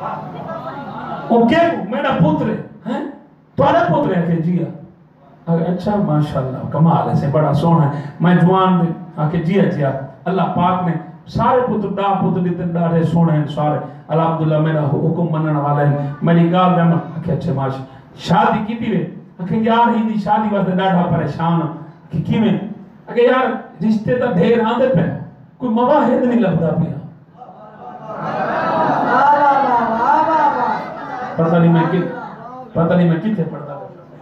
وہ کہ میرا پتر ہے تھوڑا پتر ہے کہ جی اچھا ماشاءاللہ کمال ہے سے بڑا سونا ہے میں جوان دے آکے جی اللہ پاک نے سارے پتر دیتے ڈاڑے سونے ہیں سارے اللہ عبداللہ میرا حکم منن والا ہے میری گال دے آکے اچھے ماشاء شادی کی تھی وے آکے یار ہی دی شادی واسطے ڈاڑا پریشان کہ کی میں آکے یار رشتے تا دھیر آندے پہ کوئی مواہد نہیں لگتا پیا پتہ نہیں میں کتے پڑھتا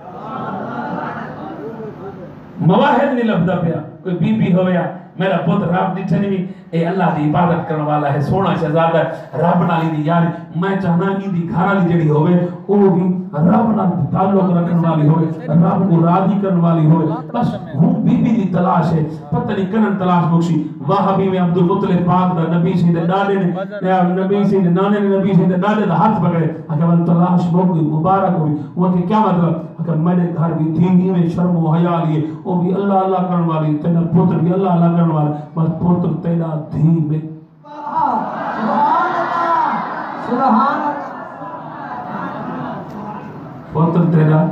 مواہد نہیں لفظہ پیا کوئی بی بی ہویا میرا پتر رب دی چھنی بھی اے اللہ دی عبادت کرنے والا ہے سونا شہزادہ ہے رب نالی دی یاری میں چاہنا ہی دی گھر والی جڑی ہوئے وہ بھی رب نال تعلق رکھنے والی ہوئے رب کو راضی کرنے والی ہوئے بس ہوں بی بی دی تلاش ہے پتہ نہیں کنن تلاش مکشی وہابی میں عبد المطلب پاک دا نبی سے دے ڈالے نے نبی سے دے نانے نے نبی سے دے ڈالے دا ہاتھ پکڑے اگر وہ تلاش ہوگی مبارک ہوئی وہ کہ کیا مطلب اگر میرے گھر بھی دینی میں شرم و حیا لیے وہ بھی اللہ اللہ کرنے والی تیرا پتر بھی اللہ اللہ کرنے والا بس پتر تیرا دھی میں سبحان اللہ پتر تیرا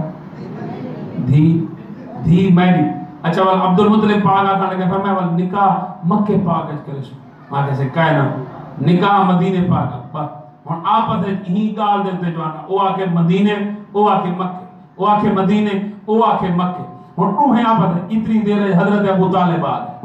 دھی میری اچھا والا عبد المطلب پاک آکھا لگے فرمایا والا نکاح مکہ پاک اچھ کرے سو آگے سے کہنا نکاح مدینے پاک اور آپس ہی گال دیتے جو آنا او آکے مدینے او آکے مکہ او آکے مدینے او آکے مکہ اور تو ہیں آپس اتنی دیر ہے حضرت ابو طالب آگے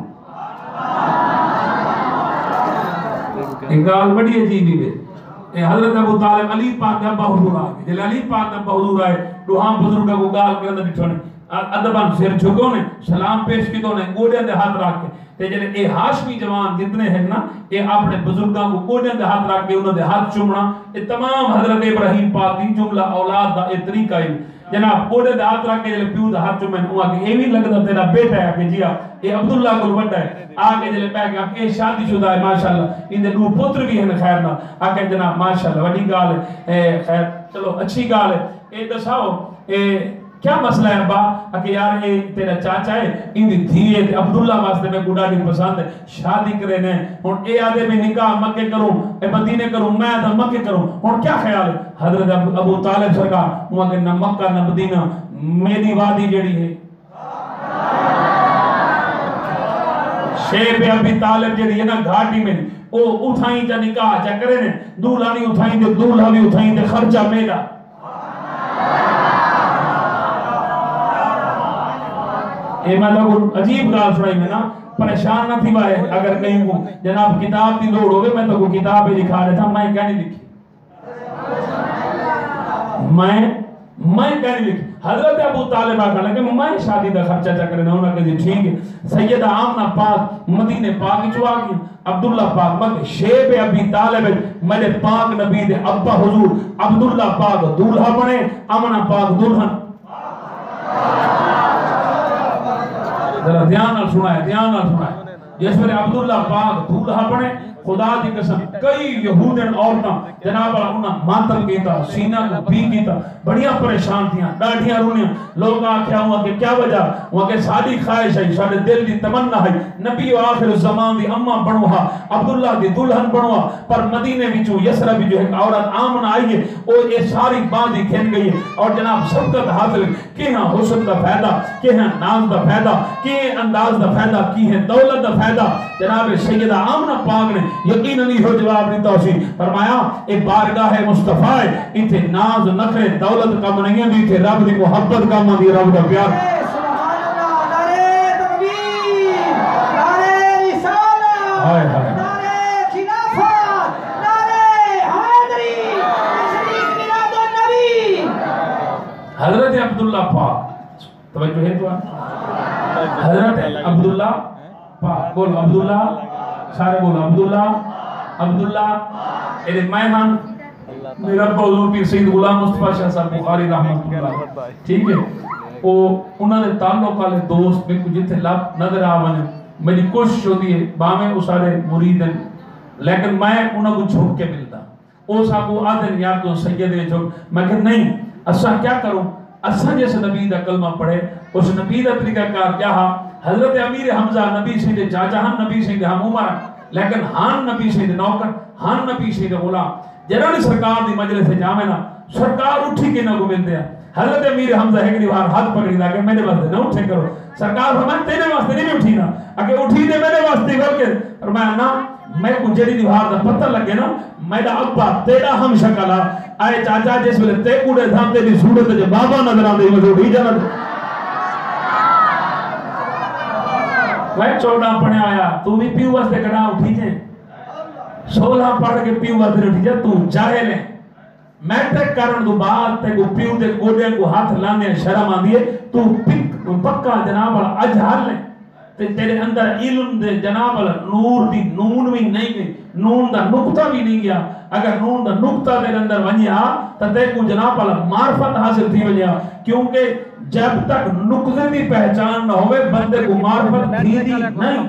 ایک گال بڑی عجیبی ہے حضرت ابو طالب علی پاک دا بہدور آگے جل علی پاک دا بہدور آئے دوہاں بزرگا کو گال کے اندر بٹھونے ادبان سر جھگوں نے سلام پیش کی تو نے گوڑے دے ہاتھ رکھ کے تے جلے اے ہاشمی جوان جتنے ہیں نا اے اپنے بزرگاں کو گوڑے دے ہاتھ رکھ کے انہوں دے ہاتھ چومنا اے تمام حضرت ابراہیم پاک دی جملہ اولاد دا اے طریقہ ہے جناب گوڑے دے ہاتھ رکھ کے جلے پیو دے ہاتھ چومن ہوا کہ اے بھی لگتا تیرا بیٹا ہے کہ جیا اے عبداللہ کو بڑا ہے آگے جلے پہ کہ اے شادی شدہ ہے ماشاءاللہ ان دے دو پتر بھی ہیں خیر نا آگے جناب ماشاءاللہ وڈی گال ہے خیر چلو اچھی گال ہے اے دساؤ کیا مسئلہ ہے ابا کہ یار یہ تیرا چاچا ہے ان دی دھی ہے عبداللہ واسطے میں گوڑا نہیں پسند ہے شادی کرے نے اور اے آدھے میں نکاح مکہ کروں اے مدینے کروں میں آدھا مکہ کروں اور کیا خیال ہے حضرت ابو طالب سرکار وہاں کہ نہ مکہ نہ مدینہ میری وادی جڑی ہے شیب ابی طالب جڑی ہے نا گھاٹی میں او اٹھائیں جا نکاح جا کرے نے دولہ نہیں اٹھائیں دے دولہ بھی اٹھائیں دے خرچہ میرا اے میں تو عجیب گال سنائی میں نا پریشان نہ تھی بھائی اگر کہیں کو جناب کتاب دی لوڑ ہوگے میں تو کو کتاب ہی لکھا رہا تھا میں کیا نہیں لکھی میں کیا نہیں لکھی حضرت ابو طالب آگا لگے میں شادی دا خرچہ چکرے نہ ہونا کہ ٹھیک ہے سیدہ آمنہ پاک مدینہ پاک چوا گئی عبداللہ پاک مکہ شیب ابی طالب میرے پاک نبی دے ابا حضور عبداللہ پاک دولہا بنے آمنہ پاک دلہن ذرا دھیان نہ سنائے جس پر عبداللہ پاک دولہا بنے خدا دی قسم کئی یہودن عورتاں جناب انہاں ماتم کیتا سینہ کو بھی کیتا بڑیاں پریشان تھیاں ڈاڑھیاں رونیاں لوگ آکھیا ہوا کہ کیا وجہ ہوا کہ ساری خواہش ہے سارے دل دی تمنا ہے نبی و آخر الزمان دی اممہ بنوہا عبداللہ دی دلہن بنوہا پر مدینے بچوں یسرہ بھی جو ہے عورت آمن آئی ہے اور یہ ساری باندھی کھین گئی ہے اور جناب سبقت حاصل کی ہاں حسن دا فائدہ کی ہاں ناز دا فائدہ کی انداز دا فائدہ کی ہے دولت دا فائدہ جناب سیدہ آمنہ پاک نے یقیناً ہی ہو جواب نہیں توسی فرمایا ایک بارگاہ مصطفیٰ ہے ایتھے ناز نخرے دولت کم نہیں ہے ایتھے رب دی محبت کم ہے رب دا پیار سبحان اللہ نعرہ تکبیر نعرہ رسالہ نعرہ خلافت نعرہ حیدری شریف میلاد النبی حضرت عبداللہ پاک توجہ ہے تو حضرت عبداللہ پاک بول عبداللہ سارے بولو عبداللہ اے مہمان میرا حضور پیر سید غلام مصطفیٰ شاہ صاحب بخاری رحمت اللہ ٹھیک ہے انہوں نے تعلق والے دوست میں کچھ جتنے لب نظر آوانے میری کوشش ہوتی ہے باہمیں وہ سارے مرید ہیں لیکن میں انہوں کو چھوڑ کے ملتا او صاحب وہ آدھے یار تو سید ہے چھوڑ میں کہ نہیں اسا کیا کروں اسا جیسے نبی دا کلمہ پڑھے اس نبی دا طریقہ کار کیا ہاں حضرت امیر حمزہ نبی سے دے چاچا ہم نبی سے دے ہم عمر لیکن ہان نبی سے دے نوکر ہان نبی سے دے غلام جنہوں نے سرکار دی مجلس سے جامے نا سرکار اٹھی کے نہ کو ملتے ہیں. حضرت امیر حمزہ ہے کہ بار ہاتھ پکڑی دا کہ میرے واسطے نہ اٹھے کرو. سرکار فرمایا تیرے واسطے نہیں اٹھی نا اگر اٹھی دے میرے واسطے کر کے. فرمایا نا میں کو جڑی دیوار دا پتہ لگے نا میرا ابا تیرا ہم شکلا آئے چاچا جس ویلے تے کوڑے دھام تیری صورت جو بابا نظر آندے مجھے اٹھی جانا. میں 14 پڑھے آیا تو بھی پیو واسطے کڑا اٹھی جائیں 16 پڑھ کے پیو واسطے اٹھی جائیں. تو جاہل ہے میٹرک کرن دو بعد تے کو پیو دے گوڑے کو ہاتھ لانے شرم آن دیئے تو پکا جناب والا اجھال لیں تے تیرے اندر علم دے جناب والا نور دی نون بھی نہیں گئی نون دا نقطہ بھی نہیں گیا. اگر نون دا نقطہ تیرے اندر ونیا تو تے کو جناب والا معرفت حاصل تھی ونیا کیونکہ جب تک نقطے دی پہچان نہ ہوئے بندے کو معرفت تھی دی نہیں.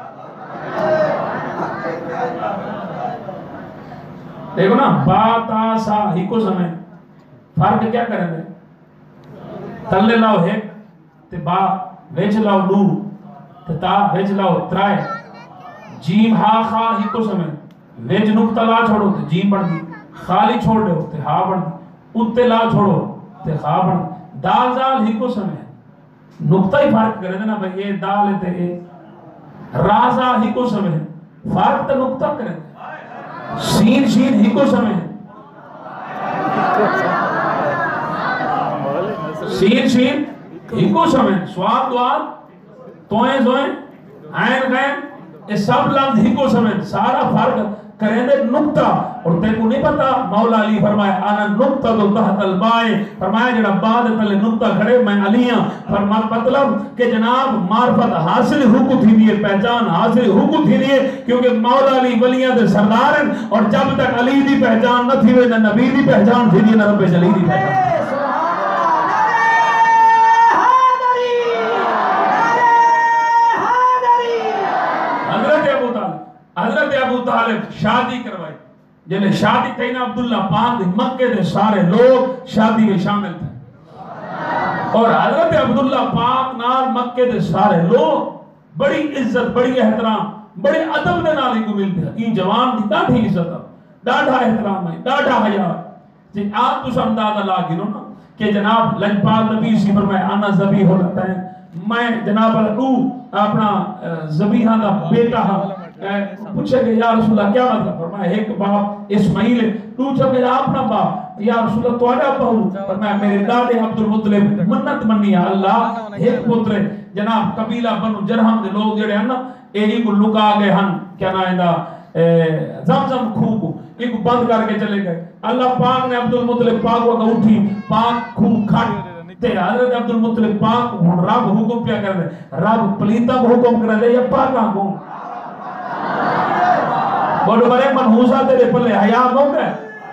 دیکھو نا با تا سا ہی کو سمیں فرق کیا کریں دے تلے لاؤ ہے تے با ویچ لاؤ نو تے تا ویچ لاؤ ترائے جیم ہا خا ہی کو سمیں ویچ نکتہ لا چھوڑو تے جیم بڑھ دی خالی چھوڑ دے تے ہا بڑھ دی اتے لا چھوڑو تے خا بڑھ دی دال زال ہی کو سمیں نکتہ ہی فرق کریں دے نا بھئی یہ دال ہے تے یہ رازا ہی کو سمیں فرق تے نکتہ کریں دے سین شین ہی کو سمیں سین شین ہی کو سمیں سواد دواد توئیں زوئیں عین غین اس سب لفظ ہی کو سمیں سارا فرق کریں دے نقطہ. اور تے کو نہیں پتا مولا علی فرمائے آنا نقطہ تو تحت البائے فرمایا جڑا بعد تلے نقطہ کھڑے میں علیاں فرما مطلب کہ جناب معرفت حاصل حکم تھی دیئے پہچان حاصل حکم تھی دیئے کیونکہ مولا علی ولیاں دے سردار ہیں اور جب تک علی دی پہچان نہ تھی نہ نبی دی پہچان تھی دیئے نہ رب جلی دی پہچان. حضرت ابو طالب شادی کروائی جنہیں شادی تھی نا عبداللہ پاک مکہ دے سارے لوگ شادی میں شامل تھے اور حضرت عبداللہ پاک نال مکہ دے سارے لوگ بڑی عزت بڑی احترام بڑے ادب دے نال کو ملتے ہیں. یہ جوان دی ڈاڈھی عزت ڈاڈھا احترام ہے ڈاڈھا حیا جی آپ تو اندازہ لا گنو نا کہ جناب لجپال نبی سی فرمائے آنا ذبیح ہوتا ہے میں جناب اپنا ذبیحہ دا بیٹا ہاں پوچھے کہ یا رسول اللہ کیا مطلب فرمایا ایک باپ اسماعیل ہے تو چھو کہ اپنا باپ یا رسول اللہ تو آڈا بہو فرمایا میرے دادے عبدالمطلب منت منی ہے اللہ ایک پتر جناب قبیلہ بنو جرہم دے لوگ جڑے ہیں نا ایہی کو لکا گئے ہن کیا نائندہ زمزم کھو کو ایک بند کر کے چلے گئے. اللہ پاک نے عبدالمطلب پاک وقت اٹھی پاک کھو کھٹ تے حضرت عبدالمطلب پاک رب حکم پیا کر دے رب پلیتا کو حکم کر دے یا پاکاں کو بڑو بڑے منحوسہ تیرے پلے حیاء ہو گئے.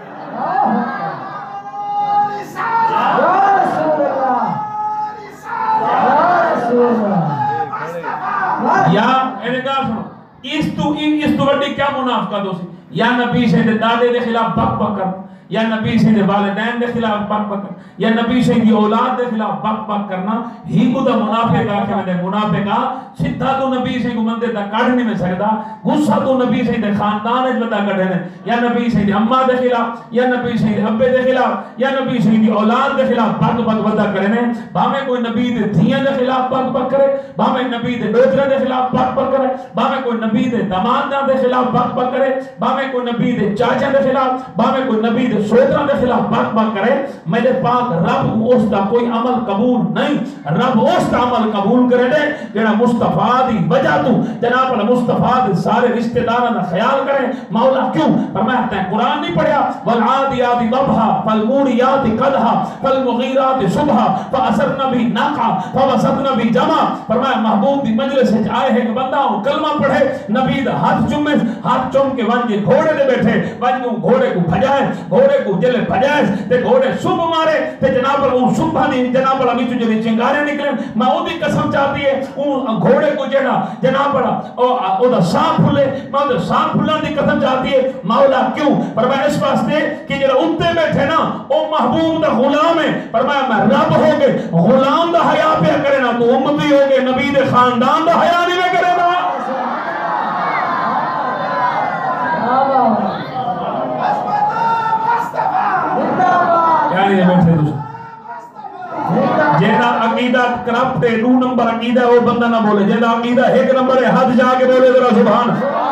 یا انکار سنو اس تو وڈی کیا منافقت ہو سی یا نبی سے دادے دے خلاف بک بک کر یا نبی سے والدین دے خلاف بک بک کرنا یا نبی سے اولاد دے خلاف بک بک کرنا ہی کو دا منافق آکھے میں منافقہ سدھا تو نبی سے مندے دا کڑھ نہیں میں سکتا غصہ تو نبی سے خاندان اج بتا کڑھے نے یا نبی سے اماں دے خلاف یا نبی سے ابے دے خلاف یا نبی سے اولاد دے خلاف بک بک بتا کرے نے بھاویں کوئی نبی دے دھیاں دے خلاف بک بک کرے بھاویں نبی دے بیٹے دے خلاف بک بک کرے بھاویں کوئی نبی دے داماد دے خلاف بک بک کرے بھاویں کوئی نبی دے چاچا دے خلاف بھاویں کوئی نبی دے سوترا دے خلاف بک بک کرے میرے پاک رب اس دا کوئی عمل قبول نہیں رب اس دا عمل قبول کرے دے جڑا مصطفیٰ دی وجہ تو جناب مصطفیٰ دے سارے رشتہ داراں دا خیال کرے. مولا کیوں فرمایا ہے قرآن نہیں پڑھیا والعادیات ضبحا فالموریات قدحا فالمغیرات صبحا فاثرن بھی ناقہ فوسطن بھی جمع. فرمایا محبوب دی مجلس وچ آئے ہے کہ بندہ کلمہ پڑھے نبی دا ہاتھ چومے ہاتھ چوم کے ونجے گھوڑے دے بیٹھے ونجے گھوڑے کو بھجائے گھوڑے کو جلے بھجائے تے گھوڑے صبح مارے تے جناب وہ صبح دی جناب ابھی تو جڑی چنگارے نکلے میں او دی قسم چاہتی ہے او گھوڑے کو جڑا جناب او دا سانپ پھلے میں او دا سانپ پھلن دی قسم چاہتی ہے. مولا کیوں فرمایا اس واسطے کہ جڑا اتے بیٹھے نا او محبوب دا غلام ہے. فرمایا میں رب ہو کے غلام دا حیا پہ کرے نا تو امتی ہو کے نبی دے خاندان دا حیا نہیں کرے نا. نہیں بیٹھے دوسرے جینا عقیدہ کرپٹ ہے 2 نمبر عقیدہ وہ بندہ نہ بولے جینا عقیدہ 1 نمبر ہے حد جا کے بولے ذرا سبحان